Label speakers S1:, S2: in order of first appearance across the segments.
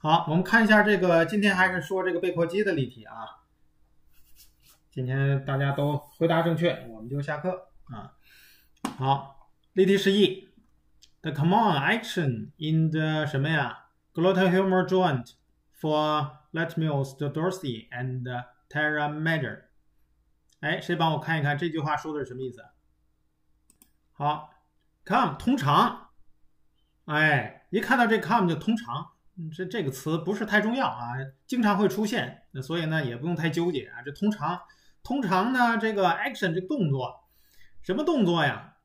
S1: 好，我们看一下这个，今天还是说这个背阔肌的例题啊。今天大家都回答正确，我们就下课啊。好，例题11 ，the common action in the 什么呀 glottal-humeral joint for latissimus dorsi and terra major。哎，谁帮我看一看这句话说的是什么意思？好 ，come 通常，哎，一看到这 come 就通常。这个词不是太重要啊，经常会出现，那所以呢也不用太纠结啊。这通常呢，这个 action 这个动作，什么动作呀？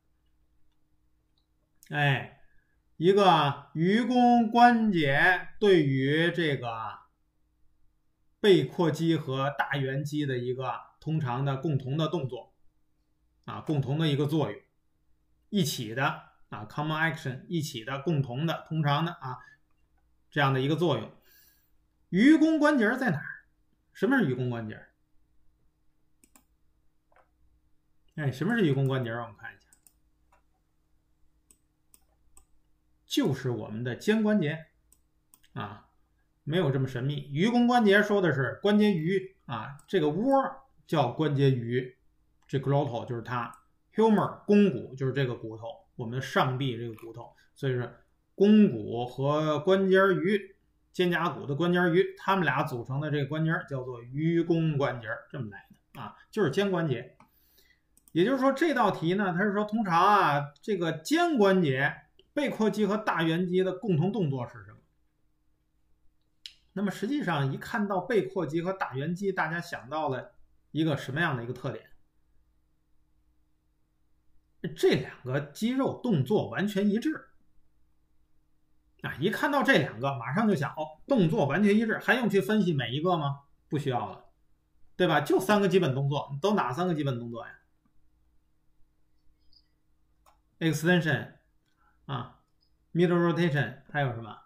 S1: 哎，一个盂肱关节对于这个背阔肌和大圆肌的一个通常的共同的动作啊，共同的一个作用，一起的啊 ，common action 一起的共同的通常的啊。这样的一个作用，盂肱关节在哪儿？什么是盂肱关节？哎，什么是盂肱关节？我们看一下，就是我们的肩关节啊，没有这么神秘。盂肱关节说的是关节盂啊，这个窝叫关节盂，这 glottal 就是它 ，humer 肱骨就是这个骨头，我们上臂这个骨头，所以说。肱骨和关节盂，肩胛骨的关节盂，它们俩组成的这个关节叫做盂肱关节，这么来的啊，就是肩关节。也就是说，这道题呢，它是说通常啊，这个肩关节、背阔肌和大圆肌的共同动作是什么？那么实际上，一看到背阔肌和大圆肌，大家想到了一个什么样的一个特点？这两个肌肉动作完全一致。啊，一看到这两个，马上就想，哦，动作完全一致，还用去分析每一个吗？不需要了，对吧？就3个基本动作，都哪3个基本动作呀 ？extension 啊 ，middle rotation， 还有什么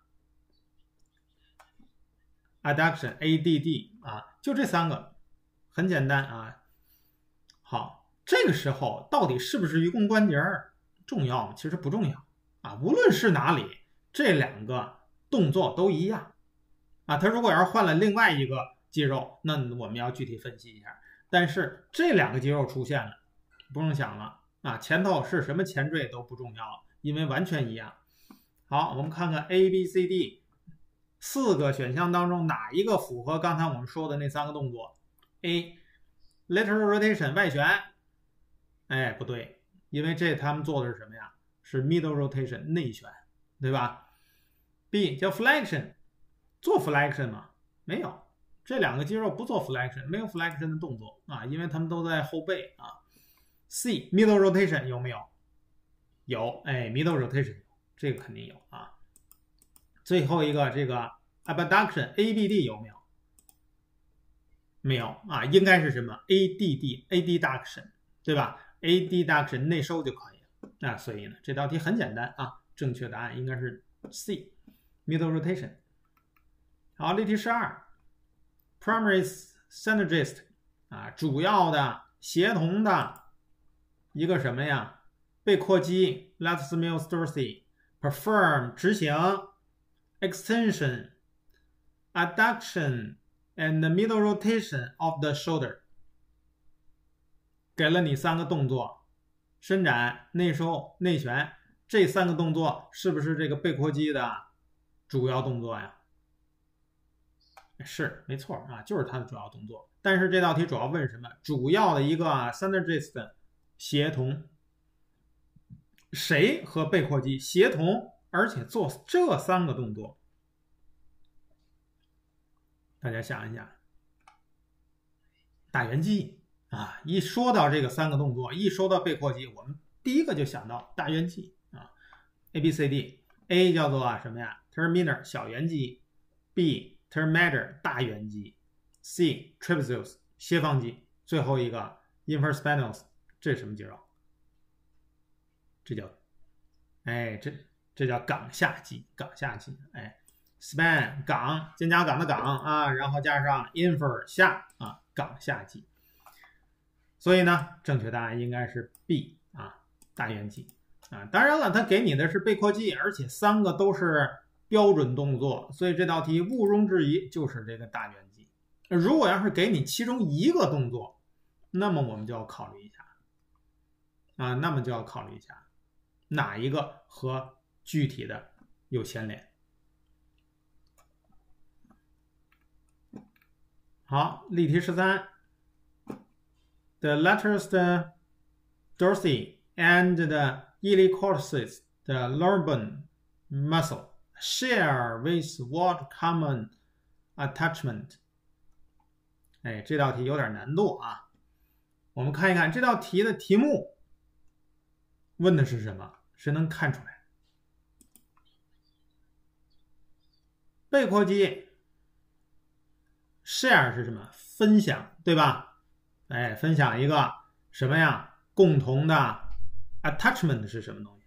S1: adduction ADD 啊，就这3个，很简单啊。好，这个时候到底是不是盂肱关节重要吗？其实不重要啊，无论是哪里。这两个动作都一样啊，它如果要是换了另外一个肌肉，那我们要具体分析一下。但是这两个肌肉出现了，不用想了啊，前头是什么前缀都不重要了，因为完全一样。好，我们看看 A、B、C、D 4个选项当中哪一个符合刚才我们说的那3个动作 ？A lateral rotation 外旋，哎，不对，因为这他们做的是什么呀？是 middle rotation 内旋。对吧 ？B 叫 flexion， 做 flexion 吗？没有，这两个肌肉不做 flexion， 没有 flexion 的动作啊，因为他们都在后背啊。C middle rotation 有没有？有，哎 ，middle rotation 有，这个肯定有啊。最后一个这个 abduction ABD 有没有？没有啊，应该是什么 ADD adduction 对吧 ？adduction 内收就可以了。那所以呢，这道题很简单啊。正确答案应该是 C middle rotation。好，例题12 primary synergist 啊，主要的协同的一个什么呀？背阔肌 latissimus dorsi perform 执行 extension adduction and middle rotation of the shoulder。给了你3个动作：伸展、内收、内旋。这3个动作是不是这个背阔肌的主要动作呀？是，没错啊，就是它的主要动作。但是这道题主要问什么？主要的一个 synergist 协同，谁和背阔肌协同，而且做这3个动作？大家想一想，大圆肌啊，一说到这个3个动作，一说到背阔肌，我们第一个就想到大圆肌。A、B、C、D，A 叫做什么呀 ？Terminal 小圆肌 ，B Termator 大圆肌 ，C Trapezius 斜方肌，最后一个 Infraspinalis 这是什么肌肉？这叫，哎，这叫冈下肌，冈下肌，哎 ，span 冈肩胛冈的冈啊，然后加上 infra 下啊，冈下肌。所以呢，正确答案应该是 B 啊，大圆肌。啊，当然了，它给你的是背阔肌，而且3个都是标准动作，所以这道题毋庸置疑就是这个大卷积。如果要是给你其中一个动作，那么我们就要考虑一下啊，那么就要考虑一下哪一个和具体的有牵连。好，例题13 ，the letters the dorsal and the iliac the lumbar muscle share with what common attachment？ 哎，这道题有点难度啊。我们看一看这道题的题目问的是什么？谁能看出来？背阔肌 share 是什么？分享，对吧？哎，分享一个什么呀？共同的 attachment 是什么东西？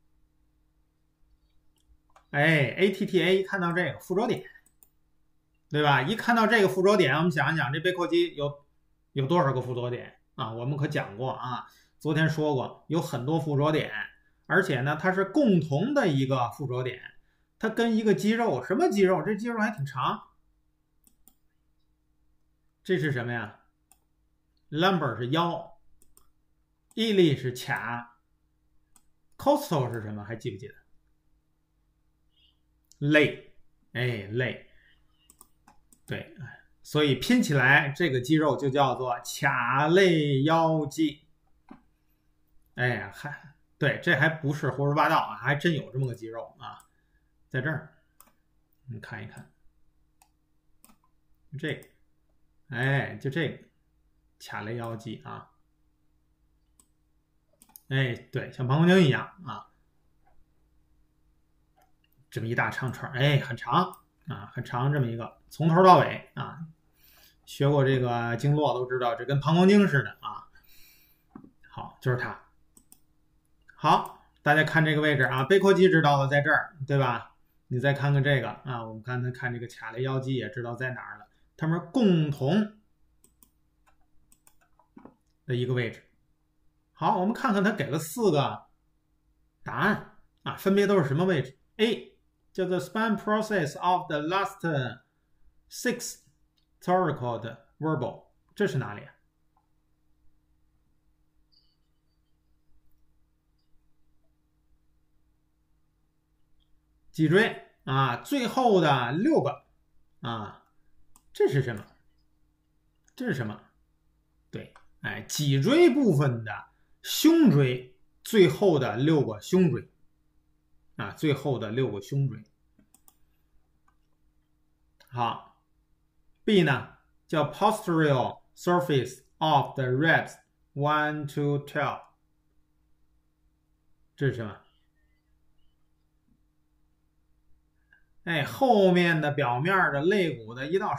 S1: 哎 ，ATTA 看到这个附着点，对吧？一看到这个附着点，我们想一想，这背阔肌有多少个附着点啊？我们可讲过啊，昨天说过，有很多附着点，而且呢，它是共同的一个附着点，它跟一个肌肉，什么肌肉？这肌肉还挺长。这是什么呀 ？lumbar 是腰 ，iliac 是髂 ，costal 是什么？还记不记得？肋，哎，肋，对，所以拼起来这个肌肉就叫做髂肋腰肌。哎，还对，这还不是胡说八道啊，还真有这么个肌肉啊，在这儿，你看一看，这个，哎，就这个髂肋腰肌啊，哎，对，像膀胱经一样啊。这么一大长串，哎，很长啊，很长，这么一个，从头到尾啊，学过这个经络都知道，这跟膀胱经似的啊。好，就是它。好，大家看这个位置啊，背阔肌知道了，在这儿，对吧？你再看看这个啊，我们刚才看这个髂肋腰肌也知道在哪儿了，它们共同的一个位置。好，我们看看它给了4个答案啊，分别都是什么位置 ？A。叫做 span process of the last 6 thoracic vertebra， 这是哪里？脊椎啊，最后的6个啊，这是什么？这是什么？对，哎，脊椎部分的胸椎最后的6个胸椎。啊，最后的6个胸椎。好 ，B 呢叫 posterior surface of the ribs 1 to 12， 这是什么？哎，后面的表面的肋骨的1到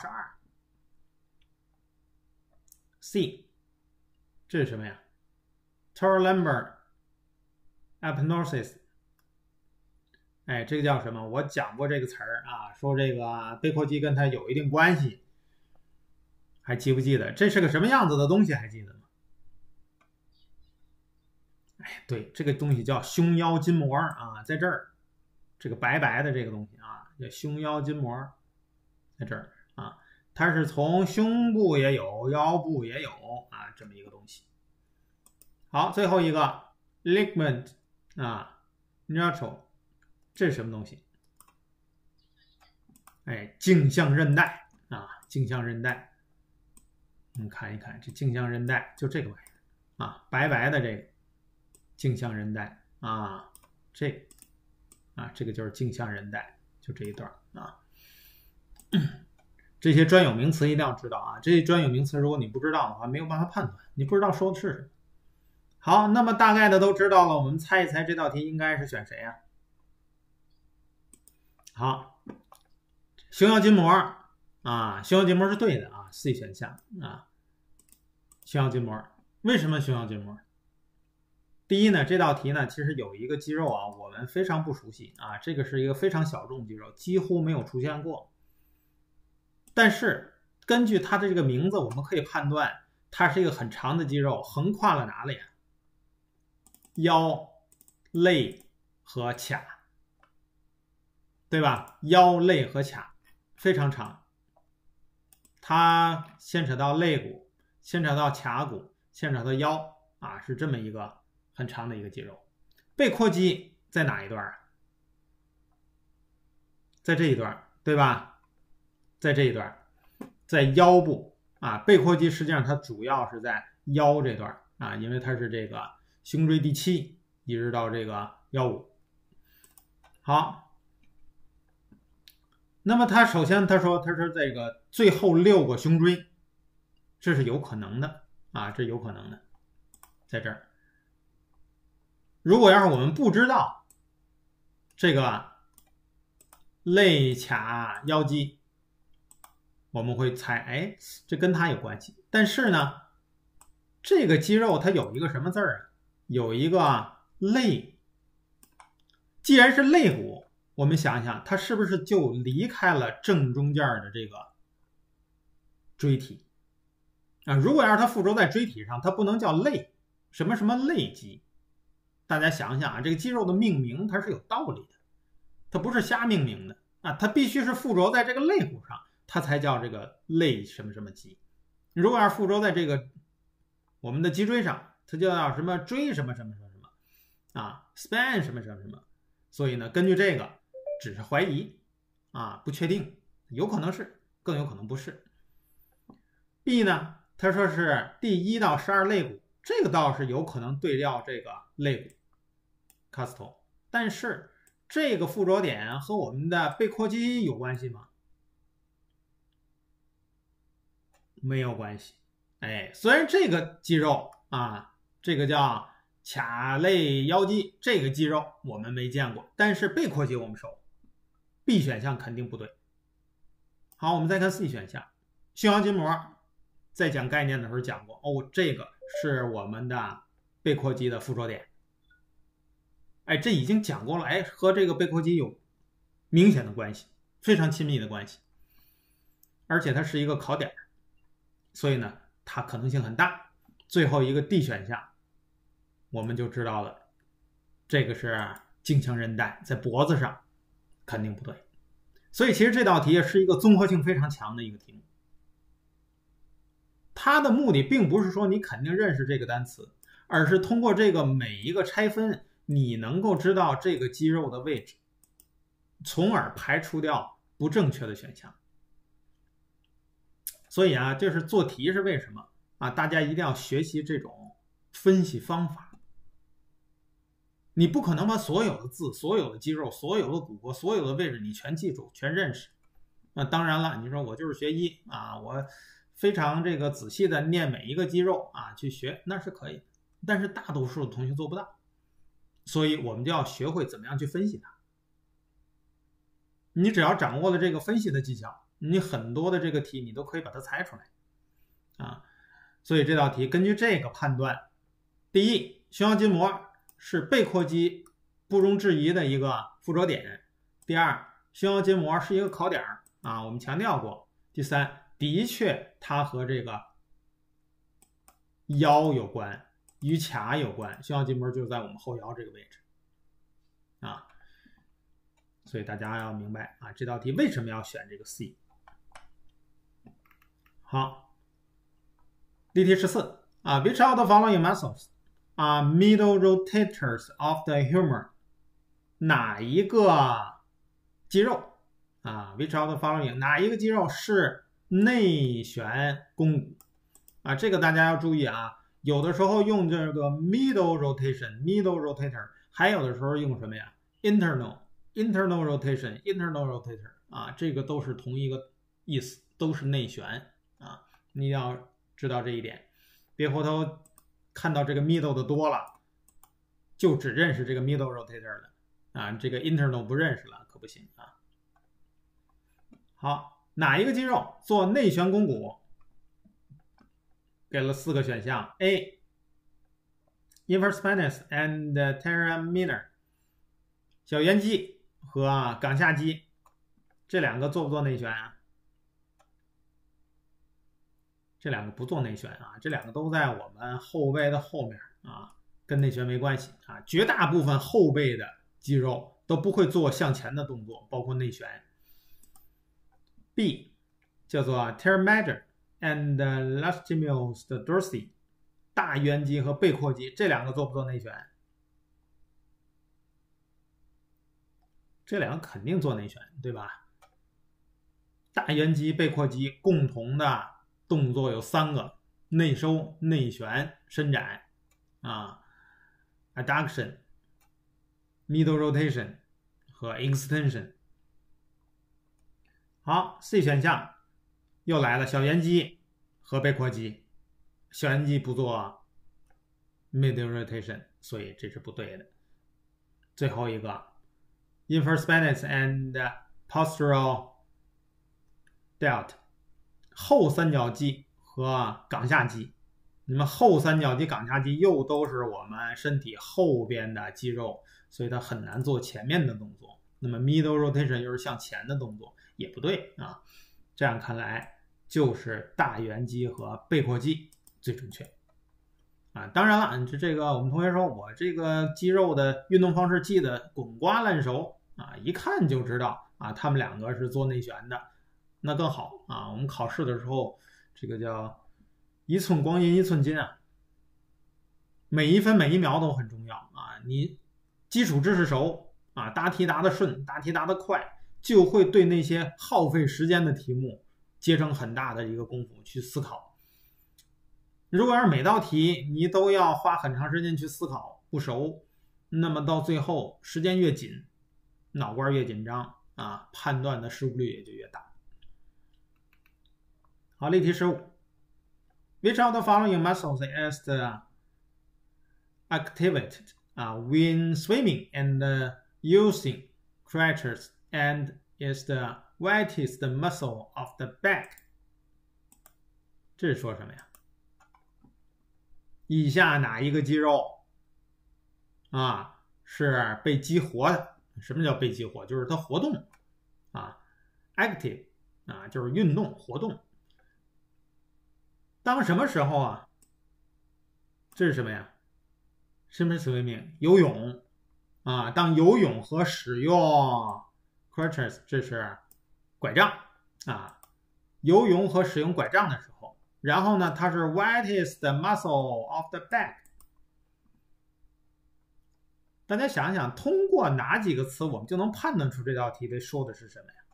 S1: 12。C， 这是什么呀 ？thoralumbar epinesis。哎，这个叫什么？我讲过这个词儿啊，说这个背阔肌跟它有一定关系，还记不记得？这是个什么样子的东西？还记得吗？哎，对，这个东西叫胸腰筋膜啊，在这儿，这个白白的这个东西啊，叫胸腰筋膜，在这儿啊，它是从胸部也有，腰部也有啊，这么一个东西。好，最后一个 ligament 啊 neutral。这是什么东西？哎，镜像韧带啊，镜像韧带。我们看一看这镜像韧带，就这个玩意儿啊，白白的这个镜像韧带啊，这个就是镜像韧带，就这一段啊。这些专有名词一定要知道啊，这些专有名词如果你不知道的话，没有办法判断，你不知道说的是什么。好，那么大概的都知道了，我们猜一猜这道题应该是选谁呀？好，胸腰筋膜啊，胸腰筋膜是对的啊 ，C 选项啊，胸腰筋膜。为什么胸腰筋膜？第一呢，这道题呢其实有一个肌肉啊，我们非常不熟悉啊，这个是一个非常小众肌肉，几乎没有出现过。但是根据它的这个名字，我们可以判断它是一个很长的肌肉，横跨了哪里啊？腰、肋和髂。 对吧？腰、肋和髂非常长，它牵扯到肋骨，牵扯到髂骨，牵扯到腰啊，是这么一个很长的一个肌肉。背阔肌在哪一段啊？在这一段，对吧？在这一段，在腰部啊，背阔肌实际上它主要是在腰这段啊，因为它是这个胸椎第7一直到这个腰五。好，那么他首先他说这个最后6个胸椎，这是有可能的啊，这有可能的，在这儿。如果要是我们不知道这个肋髂腰肌，我们会猜，哎，这跟它有关系。但是呢，这个肌肉它有一个什么字儿啊？有一个肋。既然是肋骨，我们想一想，它是不是就离开了正中间的这个椎体啊？如果要是它附着在椎体上，它不能叫肋，什么什么肋肌。大家想想啊，这个肌肉的命名它是有道理的，它不是瞎命名的啊，它必须是附着在这个肋骨上，它才叫这个肋什么什么肌。如果要是附着在这个我们的脊椎上，它就叫什么椎什么什么什么什么啊 ，span 什么什么什么。所以呢，根据这个只是怀疑啊，不确定，有可能是，更有可能不是。B 呢，他说是第1到12肋骨，这个倒是有可能对调这个肋骨 costal， 但是这个附着点和我们的背阔肌有关系吗？没有关系。哎，虽然这个肌肉啊，这个叫髂肋腰肌，这个肌肉我们没见过，但是背阔肌我们熟。B 选项肯定不对。好，我们再看 C 选项，胸腰筋膜，在讲概念的时候讲过，哦，这个是我们的背阔肌的附着点。哎，这已经讲过了，哎，和这个背阔肌有明显的关系，非常亲密的关系，而且它是一个考点，所以呢，它可能性很大。最后一个 D 选项，我们就知道了，这个是颈腔韧带在脖子上，肯定不对。所以其实这道题是一个综合性非常强的一个题目。它的目的并不是说你肯定认识这个单词，而是通过这个每一个拆分，你能够知道这个肌肉的位置，从而排除掉不正确的选项。所以啊，这是做题是为什么啊？大家一定要学习这种分析方法。你不可能把所有的字、所有的肌肉、所有的骨骼、所有的位置你全记住、全认识。那当然了，你说我就是学医啊，我非常这个仔细的念每一个肌肉啊去学，那是可以的。但是大多数的同学做不到，所以我们就要学会怎么样去分析它。你只要掌握了这个分析的技巧，你很多的这个题你都可以把它猜出来啊。所以这道题根据这个判断，第一，胸腰筋膜是背阔肌不容置疑的一个附着点。第二，胸腰筋膜是一个考点啊，我们强调过。第三，的确它和这个腰有关，与髂有关，胸腰筋膜就在我们后腰这个位置啊。所以大家要明白啊，这道题为什么要选这个 C。 好，例题14啊 ，Which of the following muscles are middle rotators of the humor？ 哪一个肌肉啊 ？Which of the following 哪一个肌肉是内旋肱骨啊？这个大家要注意啊，有的时候用这个 middle rotation、middle rotator， 还有的时候用什么呀 ？internal rotation、internal rotator 啊，这个都是同一个意思，都是内旋啊，你要知道这一点，别回头看到这个 middle 的多了，就只认识这个 middle rotator 了啊，这个 internal 不认识了可不行啊。好，哪一个肌肉做内旋肱骨？给了4个选项 ：A. infraspinatus and terra minor， 小圆肌和冈下肌，这两个做不做内旋啊？这两个不做内旋啊，这两个都在我们后背的后面啊，跟内旋没关系啊。绝大部分后背的肌肉都不会做向前的动作，包括内旋。B 叫做 Theramajor and Latissimus dorsi， 大圆肌和背阔肌，这两个做不做内旋？这两个肯定做内旋，对吧？大圆肌、背阔肌共同的动作有3个：内收、内旋、伸展adduction、middle rotation 和 extension。好 ，C 选项又来了，小圆肌和背阔肌，小圆肌不做 middle rotation， 所以这是不对的。最后一个 infraspinatus and postural delt 后三角肌和冈下肌。那么后三角肌、冈下肌又都是我们身体后边的肌肉，所以它很难做前面的动作。那么 middle rotation 又是向前的动作，也不对啊。这样看来就是大圆肌和背阔肌最准确啊。当然了，这个我们同学说我这个肌肉的运动方式记得滚瓜烂熟啊，一看就知道啊，他们两个是做内旋的，那更好啊。我们考试的时候，这个叫一寸光阴一寸金啊，每一分每一秒都很重要啊。你基础知识熟啊，答题答得顺，答题答得快，就会对那些耗费时间的题目节省很大的一个功夫去思考。如果要是每道题你都要花很长时间去思考，不熟，那么到最后时间越紧，脑瓜越紧张啊，判断的失误率也就越大。好，例题15。Which of the following muscles is activated when swimming and using crutches and is the wettest muscle of the back？ 这是说什么呀？以下哪一个肌肉啊是被激活的？什么叫被激活？就是它活动啊 ，active 啊，就是运动活动。当什么时候啊？这是什么呀？什么 swimming？ 游泳啊，当游泳和使用 crutches， 这是拐杖啊，游泳和使用拐杖的时候，然后呢，它是 wettest muscle of the back。大家想想，通过哪几个词我们就能判断出这道题被说的是什么呀？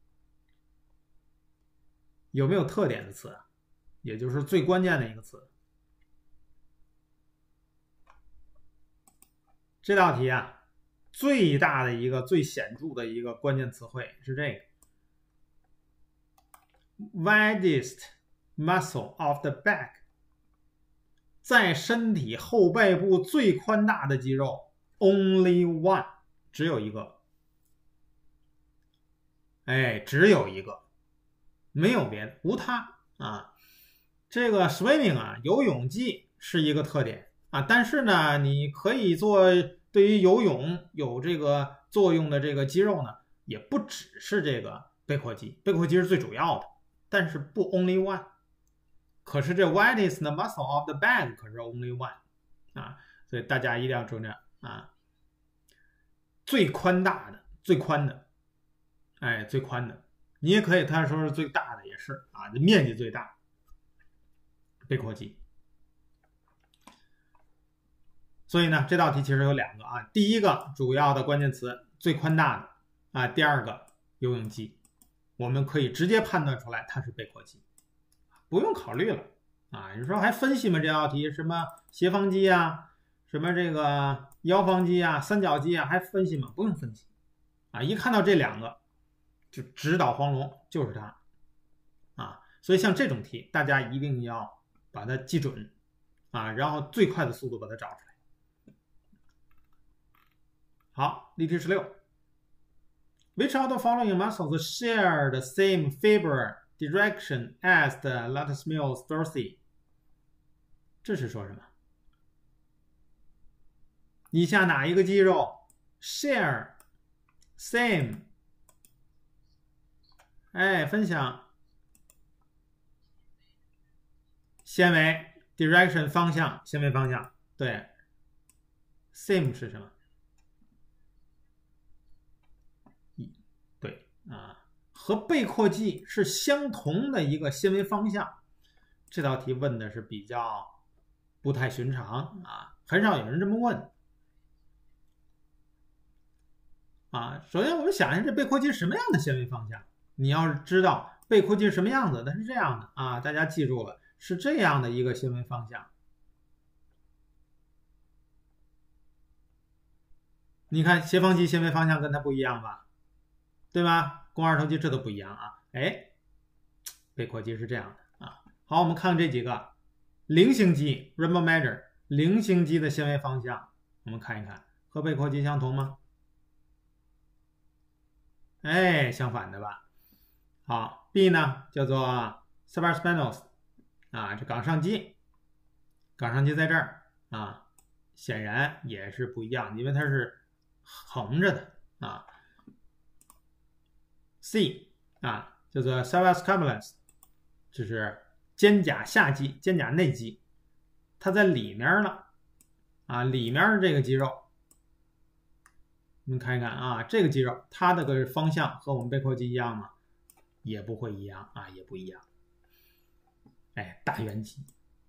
S1: 有没有特点的词啊？也就是最关键的一个词。这道题啊，最大的一个、最显著的一个关键词汇是这个 widest muscle of the back， 在身体后背部最宽大的肌肉 only one， 只有一个。哎，只有一个，没有别的，无他啊。这个 swimming 啊，游泳技是一个特点啊，但是呢，你可以做对于游泳有这个作用的这个肌肉呢，也不只是这个背阔肌，背阔肌是最主要的，但是不 only one。可是这 widest muscle of the back 可是 only one 啊，所以大家一定要注意啊，最宽大的、最宽的，哎，最宽的，你也可以他说是最大的，也是啊，面积最大。背阔肌。所以呢，这道题其实有2个啊，第一个主要的关键词最宽大的啊，第2个游泳肌，我们可以直接判断出来它是背阔肌，不用考虑了啊。你说还分析吗？这道题什么斜方肌啊，什么这个腰方肌啊、三角肌啊，还分析吗？不用分析啊，一看到这2个就直捣黄龙，就是它啊。所以像这种题，大家一定要把它记准啊，然后最快的速度把它找出来。好，例题16。Which of the following muscles share the same fiber direction as the latissimus dorsi？ 这是说什么？以下哪一个肌肉 share same？ 哎，分享纤维 direction 方向，纤维方向，对 same 是什么？ 和背阔肌是相同的一个纤维方向？这道题问的是比较不太寻常啊，很少有人这么问啊。首先我们想一下，这背阔肌是什么样的纤维方向？你要是知道背阔肌是什么样子，它是这样的啊，大家记住了，是这样的一个纤维方向。你看斜方肌纤维方向跟它不一样吧，对吧？肱二头肌这都不一样啊。哎，背阔肌是这样的啊。好，我们看这几个菱形肌 （rainbow measure） 菱形肌的纤维方向，我们看一看，和背阔肌相同吗？哎，相反的吧。好 ，B 呢叫做 supraspinous 啊，这冈上肌，冈上肌在这儿啊，显然也是不一样，因为它是横着的啊。C 啊叫做 cervicales， 就是肩胛下肌、肩胛内肌，它在里面了啊，里面这个肌肉，我们看一看啊，这个肌肉它的个方向和我们背阔肌一样吗？也不会一样啊，也不一样。哎，大圆肌。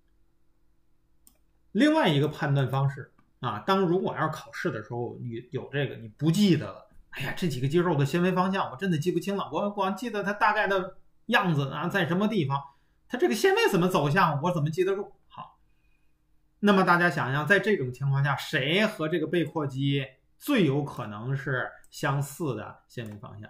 S1: 另外一个判断方式啊，如果要是考试的时候你有这个你不记得了，哎呀，这几个肌肉的纤维方向我真的记不清了，我光记得它大概的样子啊，在什么地方，它这个纤维怎么走向，我怎么记得住？好，那么大家想想，在这种情况下，谁和这个背阔肌最有可能是相似的纤维方向？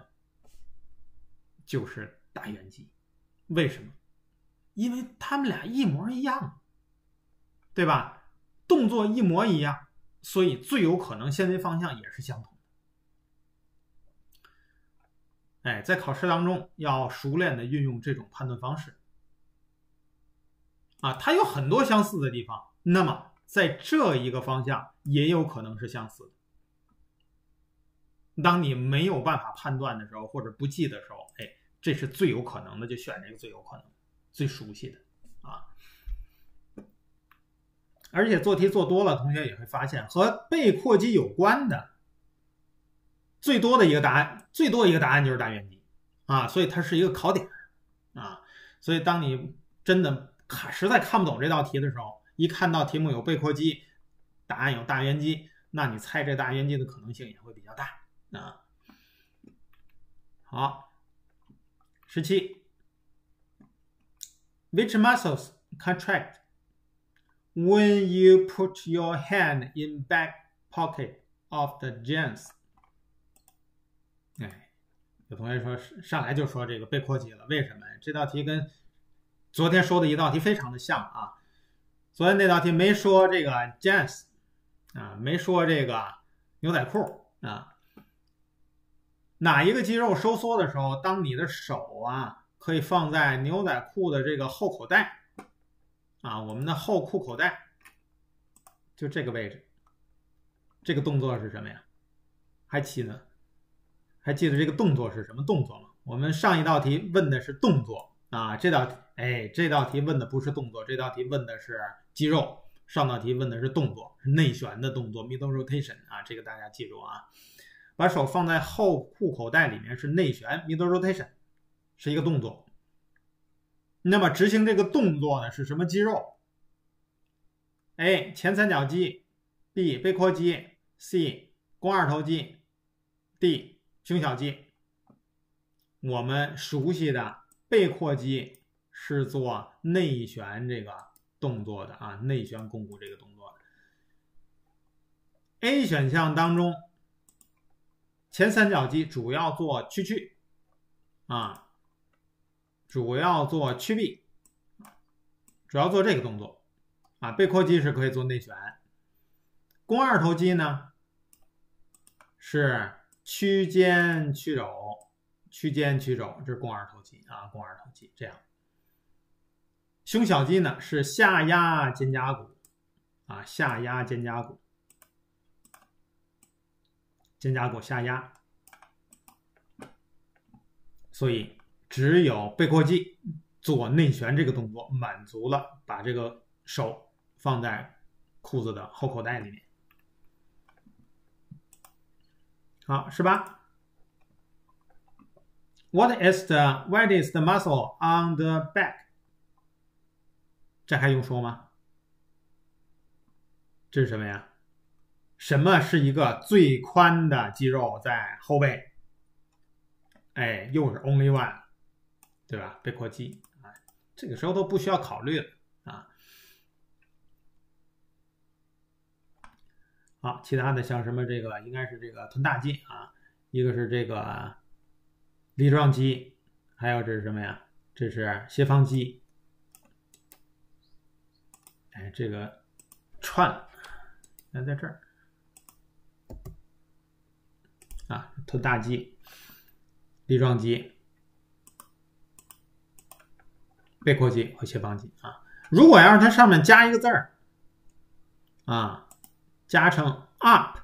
S1: 就是大圆肌。为什么？因为他们俩一模一样，对吧？动作一模一样，所以最有可能纤维方向也是相同的。哎，在考试当中要熟练的运用这种判断方式啊，它有很多相似的地方，那么在这一个方向也有可能是相似的。当你没有办法判断的时候，或者不记的时候，哎，这是最有可能的，就选这个最有可能、最熟悉的啊。而且做题做多了，同学也会发现和背阔肌有关的最多的一个答案就是大圆肌啊，所以它是一个考点啊。所以当你真的实在看不懂这道题的时候，一看到题目有背阔肌，答案有大圆肌，那你猜这大圆肌的可能性也会比较大啊。好，17 Which muscles contract when you put your hand in back pocket of the jeans？ 哎，有同学说上来就说这个背阔肌了，为什么？这道题跟昨天说的一道题非常的像啊。昨天那道题没说这个 jeans 啊，没说这个牛仔裤啊。哪一个肌肉收缩的时候，当你的手啊可以放在牛仔裤的这个后口袋啊，我们的后裤口袋就这个位置，这个动作是什么呀？还记得这个动作是什么动作吗？我们上一道题问的是动作啊，这道题问的不是动作，这道题问的是肌肉。上道题问的是动作，是内旋的动作 middle rotation 啊，这个大家记住啊。把手放在后裤口袋里面是内旋 middle rotation， 是一个动作。那么执行这个动作的是什么肌肉？ A 前三角肌， B 背阔肌， C 肱二头肌， D 胸小肌。我们熟悉的背阔肌是做内旋这个动作的啊，内旋肱骨这个动作的。A 选项当中，前三角肌主要做屈曲啊，主要做屈臂，主要做这个动作啊。背阔肌是可以做内旋，肱二头肌呢是屈肩屈肘，屈肩屈肘，这是肱二头肌啊，肱二头肌这样。胸小肌呢是下压肩胛骨啊，下压肩胛骨，肩胛骨下压。所以只有背阔肌做内旋这个动作，满足了把这个手放在裤子的后口袋里面。好，18 What is the widest muscle on the back？ 这还用说吗？这是什么呀？什么是一个最宽的肌肉在后背？哎，又是 only one， 对吧？背阔肌啊，这个时候都不需要考虑了啊。好，其他的像什么这个应该是这个臀大肌啊，一个是这个梨状肌，还有这是什么呀？这是斜方肌。哎，这个串，在这儿啊，臀大肌、梨状肌、背阔肌和斜方肌啊。如果要是它上面加一个字儿啊，加成 up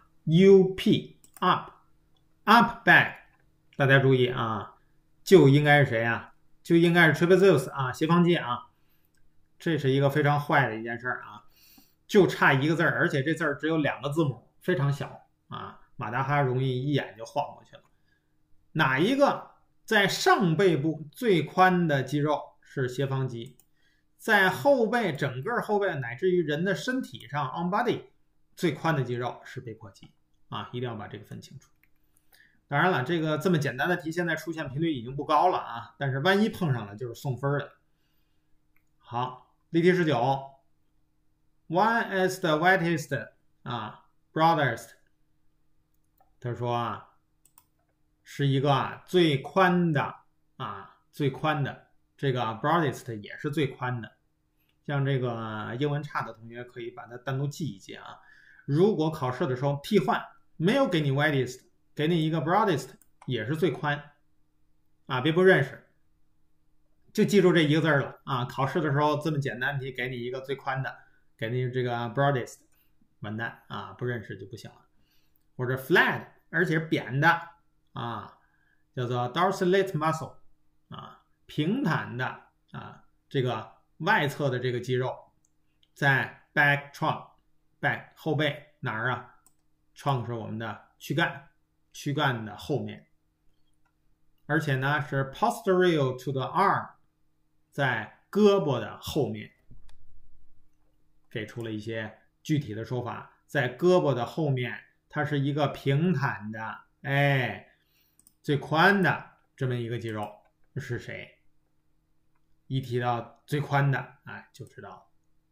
S1: back， 大家注意啊，就应该是谁啊？就应该是 trapezius 啊，斜方肌啊。这是一个非常坏的一件事啊，就差一个字儿，而且这字儿只有2个字母，非常小啊，马达哈容易一眼就晃过去了。哪一个在上背部最宽的肌肉是斜方肌？在后背整个后背乃至于人的身体上 on body 最宽的肌肉是背阔肌啊，一定要把这个分清楚。当然了，这个这么简单的题现在出现频率已经不高了啊，但是万一碰上了就是送分的。好。例题19 ，One is the widest 啊 ，broadest。他说啊，是一个最宽的啊，最宽的这个 broadest 也是最宽的。像这个英文差的同学可以把它单独记一记啊。如果考试的时候替换，没有给你 widest， 给你一个 broadest 也是最宽啊，别不认识。就记住这一个字了啊！考试的时候这么简单题，给你一个最宽的，给你这个 broadest， 完蛋啊！不认识就不行了。或者 flat， 而且是扁的啊，叫做 dorsal muscle 啊，平坦的啊，这个外侧的这个肌肉在 back trunk 后背哪儿啊 ？trunk 是我们的躯干，躯干的后面，而且呢是 posterior to the arm。在胳膊的后面，给出了一些具体的说法。在胳膊的后面，它是一个平坦的，哎，最宽的这么一个肌肉是谁？一提到最宽的，哎，就知道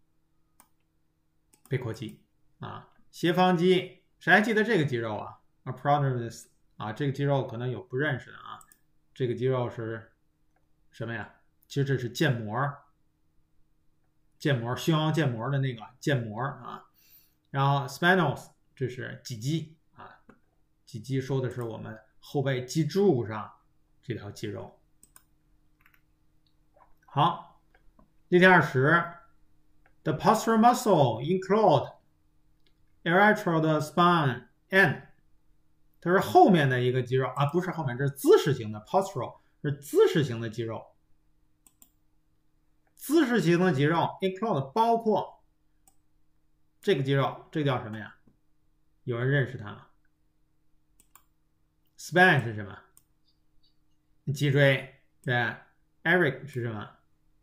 S1: 背阔肌啊，斜方肌，谁还记得这个肌肉啊 ？Aponeurus 啊，这个肌肉可能有不认识的啊。这个肌肉是什么呀？其实这是腱膜，胸腰腱膜的那个腱膜啊。然后 spinals 这是脊肌啊，脊肌说的是我们后背脊柱上这条肌肉。好，例题20 ，the postural muscle include elytral spine and， 它是后面的一个肌肉啊，不是后面，这是姿势型的 postural， 是姿势型的肌肉。姿势型的肌肉 include 包括这个肌肉，这个叫什么呀？有人认识它吗 ？spine 是什么？脊椎，对 ，Eric 是什么？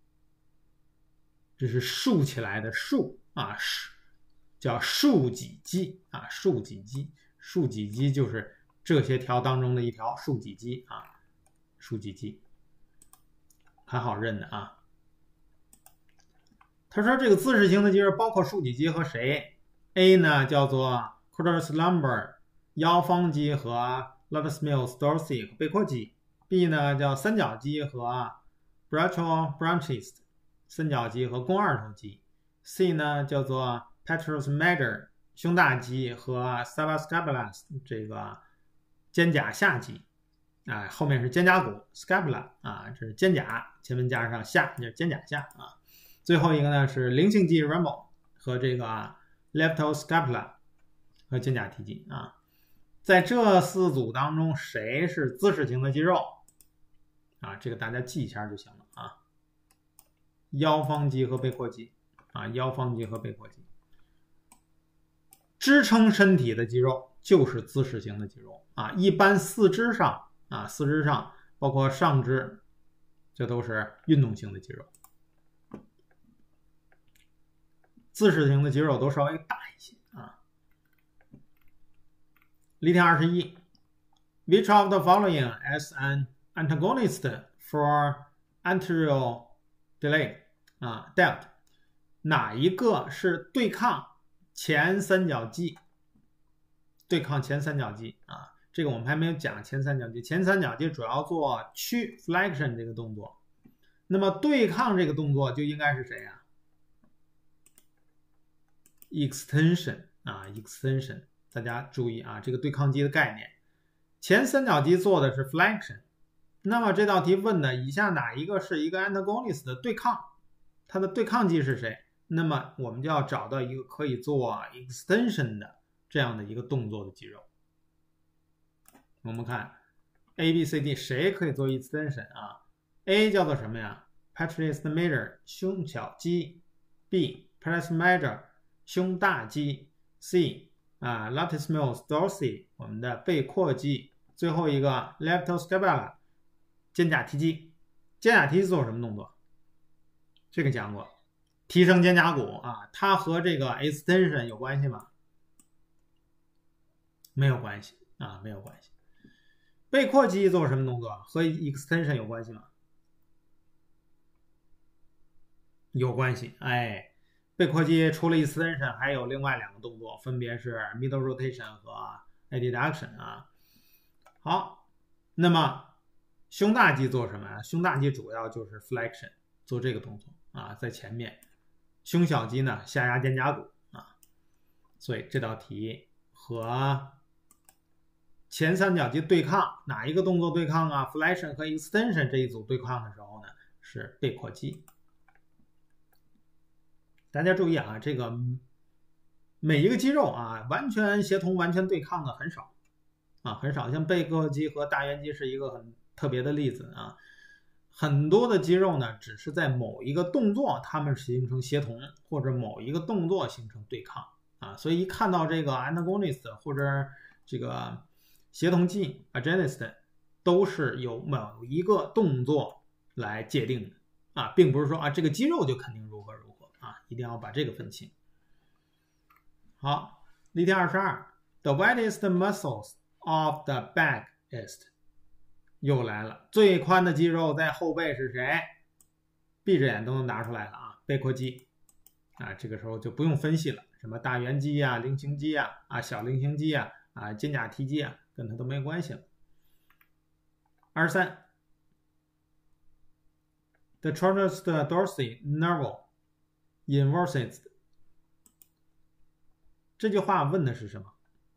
S1: 这是竖起来的竖啊，叫竖脊肌啊，竖脊肌，竖脊肌就是这些条当中的一条竖脊肌啊，竖脊肌，很好认的啊。他说这个姿势型的肌肉包括竖脊肌和谁 ？A 呢叫做 quadratus lumbar 腰方肌和 latissimus dorsi 和背阔肌。B 呢叫三角肌和 brachial branchies 三角肌和肱二头肌。C 呢叫做 petrous major 胸大肌和 subscapularis 这个肩胛下肌。啊，后面是肩胛骨 scapula 啊，这是肩胛，前面加上下就是肩胛下啊。最后一个呢是菱形肌 remo 和这个 lefto scapula 和肩胛提肌啊。在这4组当中，谁是姿势型的肌肉啊？这个大家记一下就行了啊。腰方肌和背阔肌啊，腰方肌和背阔肌，支撑身体的肌肉就是姿势型的肌肉啊。一般四肢上包括上肢，这都是运动型的肌肉。自适型的肌肉都稍微大一些啊。例题21 ，Which of the following is an antagonist for anterior delt？ 哪一个是对抗前三角肌？对抗前三角肌啊，这个我们还没有讲前三角肌。前三角肌主要做屈 flexion 这个动作，那么对抗这个动作就应该是谁呀？extension 啊 ，extension， 大家注意啊，这个对抗肌的概念。前三角肌做的是 flexion， 那么这道题问的以下哪一个是一个 antagonist 的对抗？它的对抗肌是谁？那么我们就要找到一个可以做 extension 的这样的一个动作的肌肉。我们看 A、B、C、D 谁可以做 extension 啊 ？A 叫做什么呀 ？patellar major 胸小肌 ，B patellar major 胸大肌 ，C latissimus dorsi 我们的背阔肌，最后一个 leptoscapula 肩胛提肌。肩胛提肌做什么动作？这个讲过，提升肩胛骨啊，它和这个 extension 有关系吗？没有关系啊，没有关系。背阔肌做什么动作？和 extension 有关系吗？有关系，哎，背阔肌除了 extension 还有另外两个动作，分别是 middle rotation 和 adduction 啊。好，那么胸大肌做什么呀？胸大肌主要就是 flexion， 做这个动作啊，在前面。胸小肌呢，下压肩胛骨啊。所以这道题和前三角肌对抗，哪一个动作对抗啊 ？flexion 和 extension 这一组对抗的时候呢，是背阔肌。大家注意啊，这个每一个肌肉啊，完全协同、完全对抗的很少啊，很少。像背阔肌和大圆肌是一个很特别的例子啊。很多的肌肉呢，只是在某一个动作它们形成协同，或者某一个动作形成对抗啊。所以一看到这个 antagonist 或者这个协同肌 agonist 都是由某一个动作来界定的啊，并不是说啊这个肌肉就肯定如何如何啊，一定要把这个分清。好，例题22 ，The widest muscles of the back is 又来了，最宽的肌肉在后背是谁？闭着眼都能拿出来了啊，背阔肌啊，这个时候就不用分析了，什么大圆肌啊、菱形肌啊、小菱形肌啊、肩胛提肌啊，跟它都没关系了。23 The transverse dorsal nerve inverses 这句话问的是什么？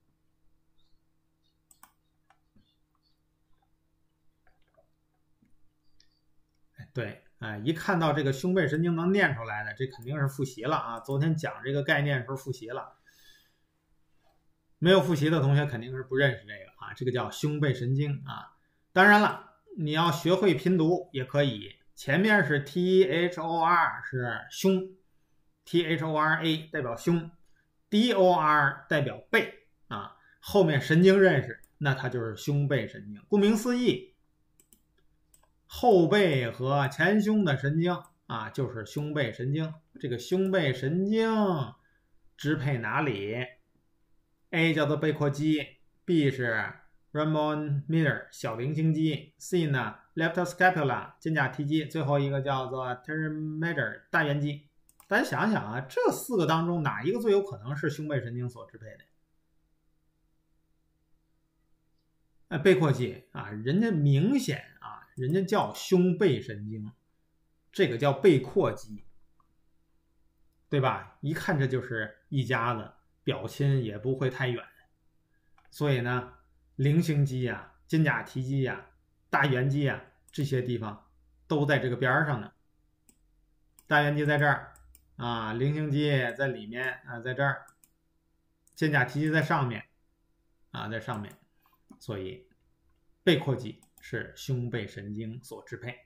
S1: 对，一看到这个胸背神经能念出来的，这肯定是复习了啊。昨天讲这个概念的时候复习了，没有复习的同学肯定是不认识这个啊。这个叫胸背神经啊。当然了，你要学会拼读也可以，前面是 THOR 是胸 ，THORA 代表胸 ，DOR 代表背啊。后面神经认识，那它就是胸背神经。顾名思义。后背和前胸的神经啊，就是胸背神经。这个胸背神经支配哪里 ？A 叫做背阔肌 ，B 是 Ramon Miller 小菱形肌 ，C 呢 leptoscapula 肩胛提肌，最后一个叫做 patellar major 大圆肌。大家想想啊，这四个当中哪一个最有可能是胸背神经所支配的？背阔肌啊，人家明显啊。人家叫胸背神经，这个叫背阔肌，对吧？一看这就是一家子，表亲也不会太远。所以呢，菱形肌呀、肩胛提肌呀、大圆肌呀这些地方都在这个边上呢。大圆肌在这儿啊，菱形肌在里面啊，在这儿，肩胛提肌在上面啊，在上面，所以背阔肌是胸背神经所支配。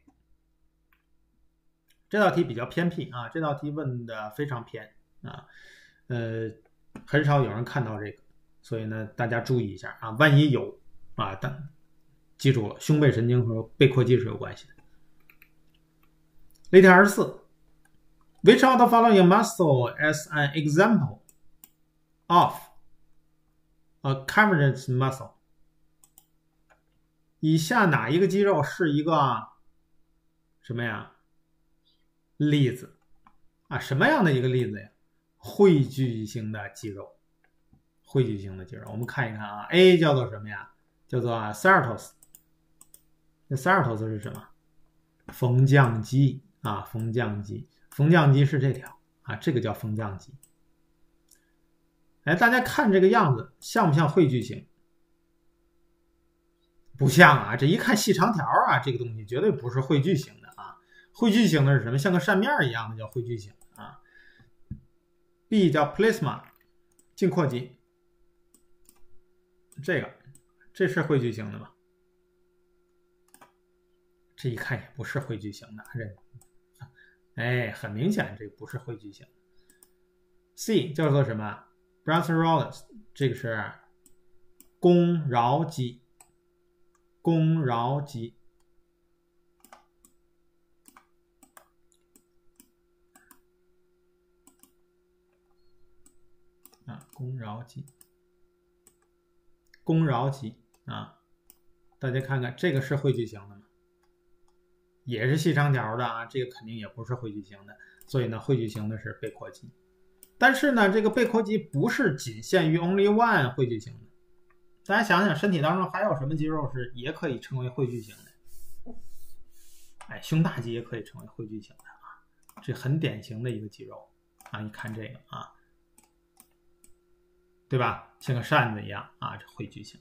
S1: 这道题比较偏僻啊，这道题问的非常偏啊，很少有人看到这个，所以呢，大家注意一下啊，万一有啊， 记住了，胸背神经和背阔肌是有关系的。例题24 Which of the following muscle is an example of a convergence muscle？ 以下哪一个肌肉是一个什么呀？例子啊？什么样的一个例子呀？汇聚型的肌肉。汇聚型的肌肉，我们看一看啊。A 叫做什么呀？叫做 serratus。那 serratus 是什么？缝降肌啊，缝降肌。缝降肌是这条啊，这个叫缝降肌。哎，大家看这个样子，像不像汇聚型？不像啊，这一看细长条啊，这个东西绝对不是汇聚型的啊。汇聚型的是什么？像个扇面一样的叫汇聚型啊。B 叫 plasma， 静阔肌。这是汇聚型的吗？这一看也不是汇聚型的，哎，很明显这不是汇聚型。C 叫做什么 ？Brachioradius， 这个是肱桡肌。肱桡肌。啊，肱桡肌。肱桡肌啊，大家看看这个是汇聚型的吗？也是细长条的啊，这个肯定也不是汇聚型的，所以呢，汇聚型的是背阔肌。但是呢，这个背阔肌不是仅限于 only one 汇聚型的。大家想想，身体当中还有什么肌肉是也可以称为汇聚型的？哎，胸大肌也可以称为汇聚型的啊，这很典型的一个肌肉啊。一看这个啊，对吧？像个扇子一样啊，这汇聚型。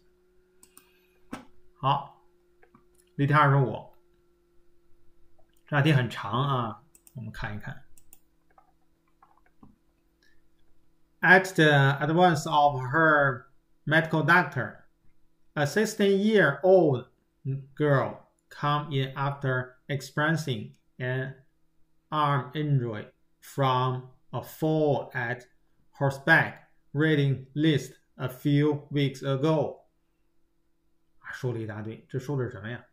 S1: 好，例题25，这道题很长啊，我们看一看。At the advice of her medical doctor, a 16-year-old girl came in after experiencing an arm injury from a fall at horseback riding list a few weeks ago。 说了一大堆，这说的是什么呀？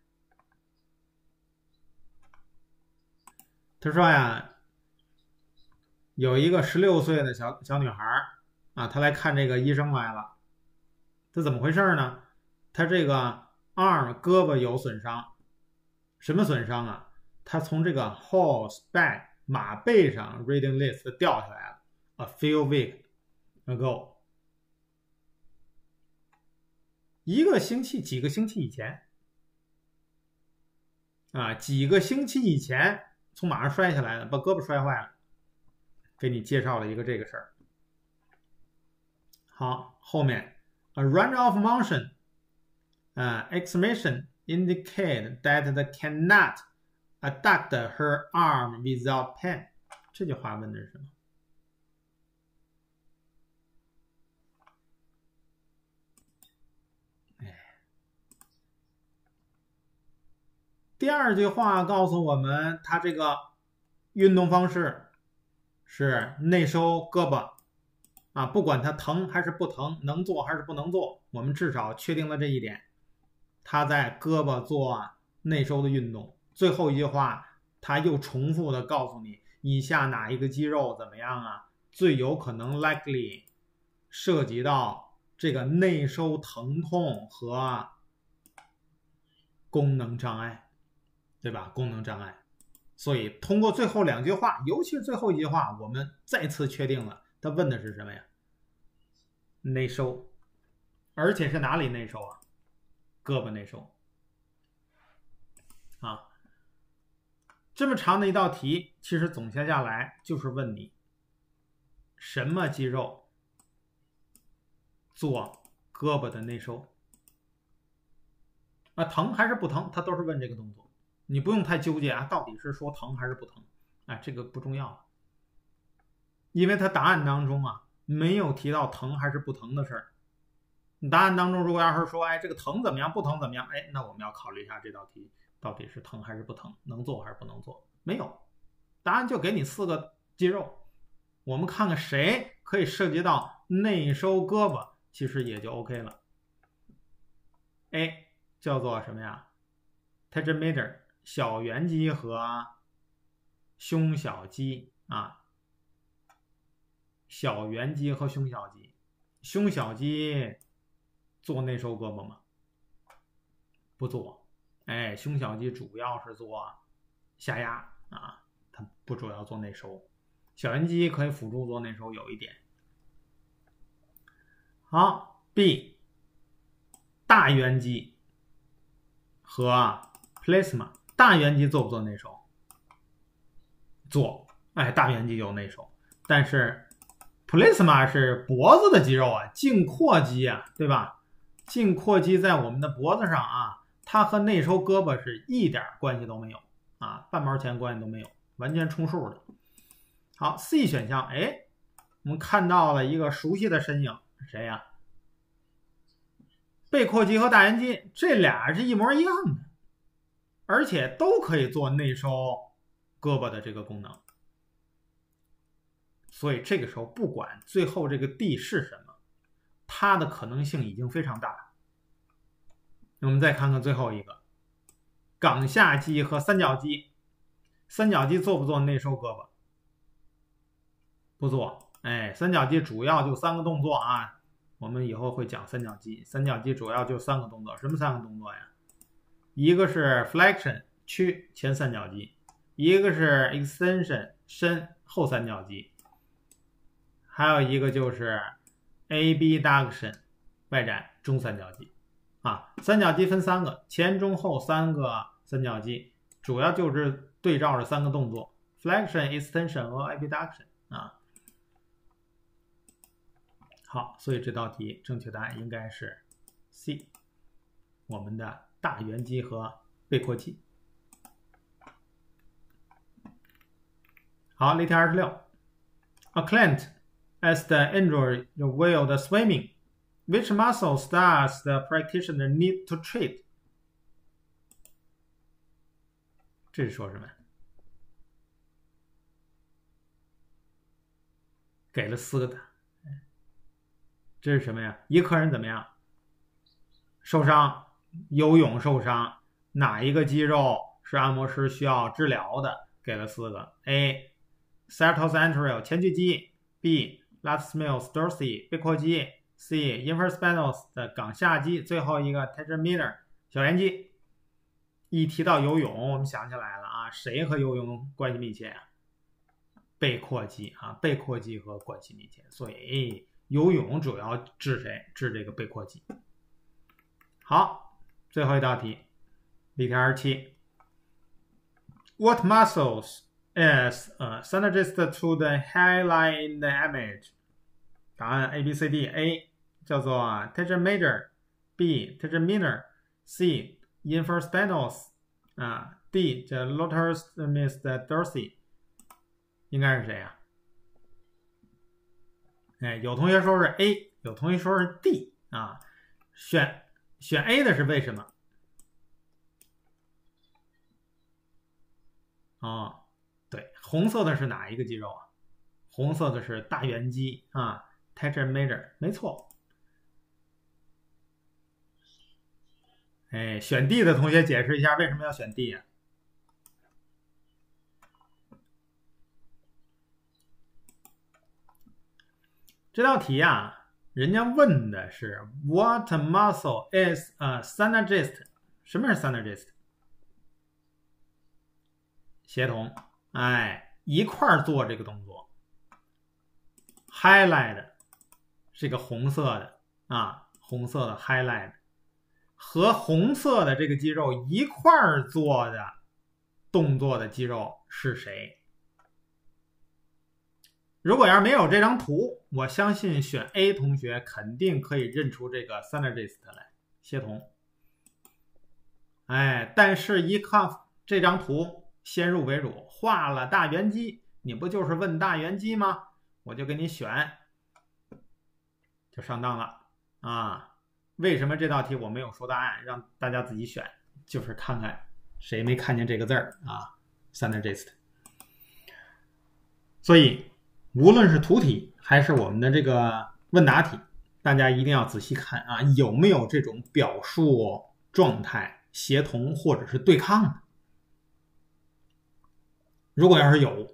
S1: 他说呀，有一个16岁的小女孩啊，她来看这个医生来了。这怎么回事呢？她这个 arm 胳膊有损伤，什么损伤啊？她从这个 horseback 马背上 riding list 掉下来了 a few weeks ago。几个星期以前啊，几个星期以前从马上摔下来了，把胳膊摔坏了，给你介绍了一个这个事儿。好，后面 a range of motion exclamation indicate that they cannot adduct her arm without pain。 这句话问的是什么？第二句话告诉我们，他这个运动方式是内收胳膊啊，不管他疼还是不疼，能做还是不能做，我们至少确定了这一点，他在胳膊做内收的运动。最后一句话，他又重复的告诉你，以下哪一个肌肉怎么样啊？最有可能 likely 涉及到这个内收疼痛和功能障碍。对吧？功能障碍。所以通过最后两句话，尤其是最后一句话，我们再次确定了他问的是什么呀？内收，而且是哪里内收啊？胳膊内收啊。这么长的一道题，其实总结下来就是问你什么肌肉做胳膊的内收啊？疼还是不疼？他都是问这个动作。你不用太纠结啊，到底是说疼还是不疼？哎，这个不重要，因为他答案当中啊没有提到疼还是不疼的事儿。答案当中如果要是说，哎，这个疼怎么样，不疼怎么样，哎，那我们要考虑一下这道题到底是疼还是不疼，能做还是不能做？没有，答案就给你4个肌肉，我们看看谁可以涉及到内收胳膊，其实也就 OK 了。A 叫做什么呀 ？tetrameter 小圆肌和胸小肌啊，小圆肌和胸小肌，胸小肌做内收胳膊吗？不做。哎，胸小肌主要是做下压啊，它不主要做内收。小圆肌可以辅助做内收有一点。好 ，B 大圆肌和 plasma， 大圆肌做不做内收？做，哎，大圆肌有内收，但是 plasma 是脖子的肌肉啊，胫阔肌啊，对吧？胫阔肌在我们的脖子上啊，它和内收胳膊是一点关系都没有啊，半毛钱关系都没有，完全充数的。好 ，C 选项，哎，我们看到了一个熟悉的身影，谁呀？背阔肌和大圆肌，这俩是一模一样的，而且都可以做内收胳膊的这个功能。所以这个时候，不管最后这个 D 是什么，它的可能性已经非常大了。我们再看看最后一个，冈下肌和三角肌。三角肌做不做内收胳膊？不做。哎，三角肌主要就3个动作啊。我们以后会讲三角肌，三角肌主要就3个动作，什么3个动作呀？一个是 flexion 屈前三角肌，一个是 extension 伸后三角肌，还有一个就是 abduction 外展中三角肌啊。三角肌分3个，前中后3个三角肌，主要就是对照着3个动作 flexion extension 和 abduction 啊。好，所以这道题正确答案应该是 C， 我们的大圆肌和背阔肌。好，例题26 A client as the injury while the swimming, which muscles does the practitioner need to treat？ 这是说什么？给了4个。这是什么呀？一客人怎么样？受伤，游泳受伤，哪一个肌肉是按摩师需要治疗的？给了4个 ：A. Septal anterior 前锯肌 ；B. latissimus dorsi 背阔肌 ；C. infraspinalis 的冈下肌；最后一个 tetrameter 小圆肌。一提到游泳，我们想起来了啊，谁和游泳关系密切啊？背阔肌啊，背阔肌和关系密切，所以游泳主要治谁？治这个背阔肌。好，最后一道题，例题27。What muscles is synergist to the highlight in the image？ 答案 A、B、C、D。A 叫做 tetrameter，B tetrameter， C infraspinalis 啊 ，D 叫 latissimus dorsi。应该是谁呀？哎，有同学说是 A， 有同学说是 D 啊。选 A 的是为什么？哦，对，红色的是哪一个肌肉啊？红色的是大圆肌啊 ，tetrameter， 没错。哎，选 D 的同学解释一下为什么要选 D 呀？这道题啊，人家问的是 What muscle is a synergist？ 什么是 synergist？ 协同，哎，一块儿做这个动作。highlight 是个红色的啊，红色的 highlight 和红色的这个肌肉一块儿做的动作的肌肉是谁？如果要是没有这张图，我相信选 A 同学肯定可以认出这个 synergist 来，协同。哎，但是一看这张图，先入为主，画了大圆肌，你不就是问大圆肌吗？我就给你选，就上当了啊！为什么这道题我没有说答案，让大家自己选？就是看看谁没看见这个字儿啊 ，synergist。所以无论是图题还是我们的这个问答题，大家一定要仔细看啊，有没有这种表述状态协同或者是对抗的？如果要是有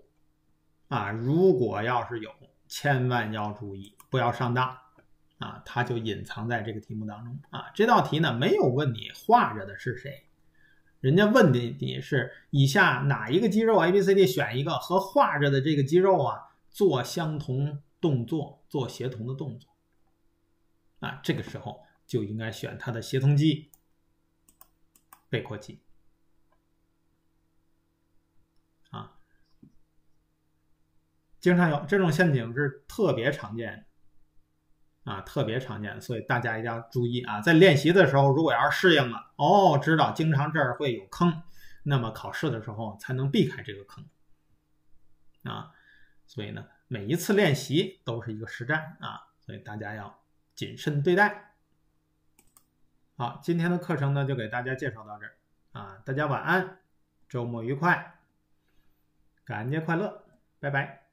S1: 千万要注意，不要上当啊！它就隐藏在这个题目当中啊。这道题呢没有问你画着的是谁，人家问你是以下哪一个肌肉 ABCD 选一个和画着的这个肌肉啊做相同动作，做协同的动作啊，这个时候就应该选它的协同肌、背阔肌啊。经常有这种陷阱是特别常见啊，特别常见，所以大家一定要注意啊。在练习的时候，如果要是适应了，知道经常这儿会有坑，那么考试的时候才能避开这个坑啊。所以呢，每一次练习都是一个实战啊，所以大家要谨慎对待。好，今天的课程呢就给大家介绍到这儿啊，大家晚安，周末愉快，感恩节快乐，拜拜。